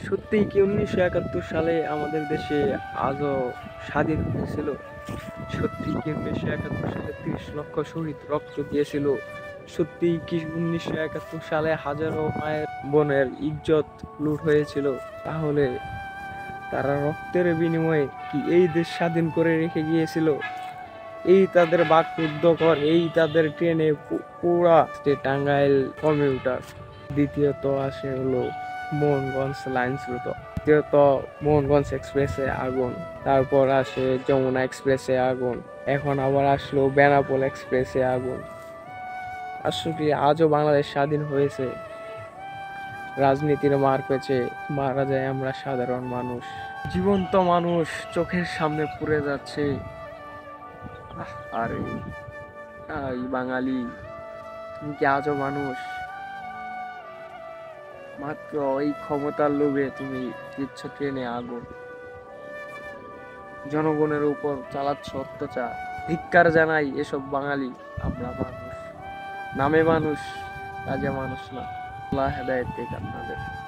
সত্যিই কি 1971 সালে আমাদের দেশে আজও স্বাধীন হয়েছিল? সত্যিই কি 1971 সালে 30 লক্ষ শহীদ রক্ত দিয়েছিল? সত্যিই কি 1971 সালে হাজারো মায়ের বোনের ইজ্জত লুট হয়েছিল? তাহলে তারা রক্তের বিনিময়ে কি এই দেশ স্বাধীন করে রেখে গিয়েছিল? এই তাদের বাকরুদ্ধকর, এই তাদের ট্রেনে পোড়া টাঙ্গাইল কমিউটার। দ্বিতীয়ত আসে হলো মোহনগঞ্জ লাইন্স রুট, তৃতীয়ত মোহনগঞ্জ এক্সপ্রেসে আগুন, তারপর আসে যমুনা এক্সপ্রেসে আগুন, এখন আবার আসলো বেনাপোল এক্সপ্রেসে আগুন। আসলে আজও বাংলাদেশ স্বাধীন হয়েছে? রাজনীতির মার পেছে মারা যায় আমরা সাধারণ মানুষ, জীবন্ত মানুষ চোখের সামনে পুড়ে যাচ্ছে। আরে এই বাঙালি, তুমি কি আজও মানুষ? মাত্র এই ক্ষমতার লোভে তুমি দিচ্ছ ট্রেনে আগুন, জনগণের উপর চালাচ্ছ অত্যাচার। ধিক্কার জানাই এসব বাঙালি। আমরা মানুষ, নামে মানুষ, কাজে মানুষ না। আল্লাহ হেদায়েত দিক আপনাদের।